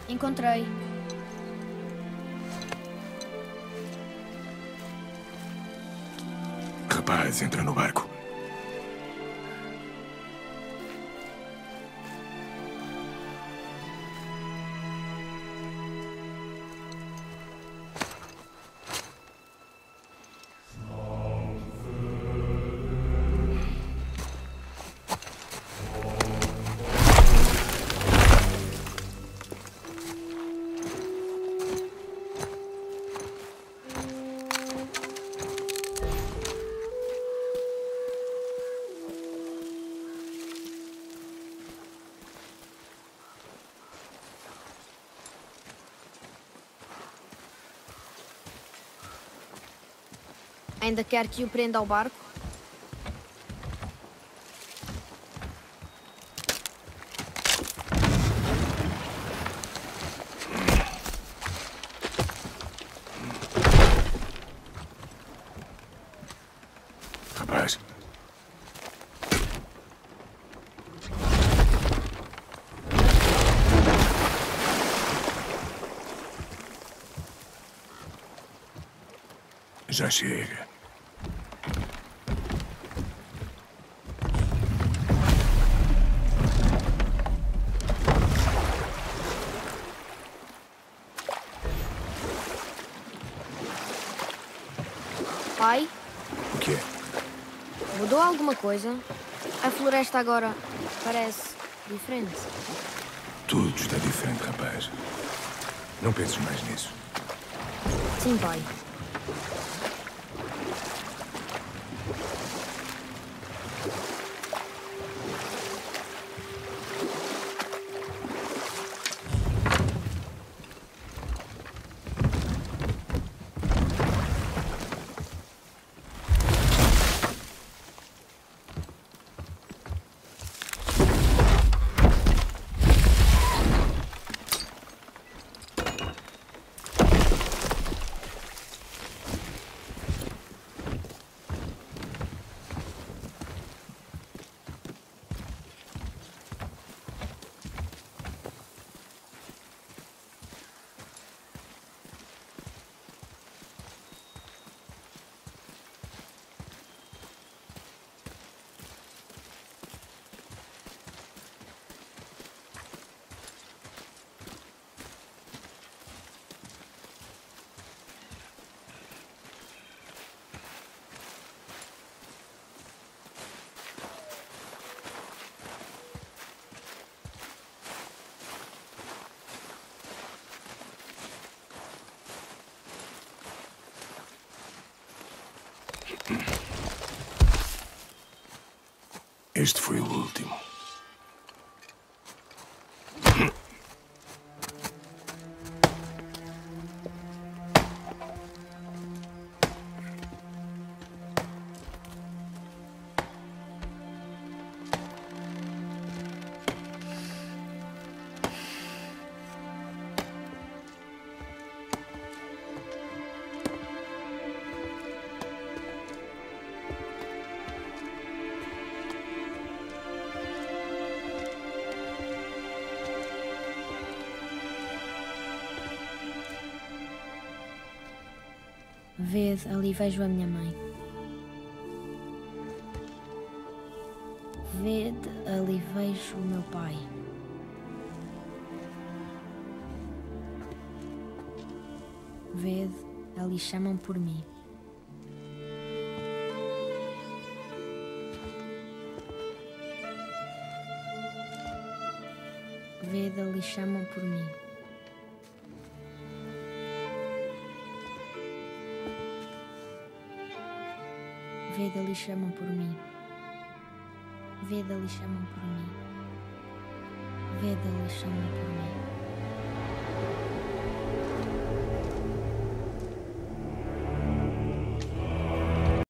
Encontrei. Rapaz, entra no barco. Ainda quer que o prenda ao barco? Rapaz. Já chega. Pai, O que é? mudou alguma coisa? A floresta agora parece diferente. Tudo está diferente, rapaz. Não penses mais nisso. Sim, pai. Este foi o último. Vede, ali vejo a minha mãe. Vede, ali vejo o meu pai. Vede, ali chamam por mim. Vede, ali chamam por mim. Vede, ali chamam por mim. Vede, ali chamam por mim. Vede, ali chamam por mim.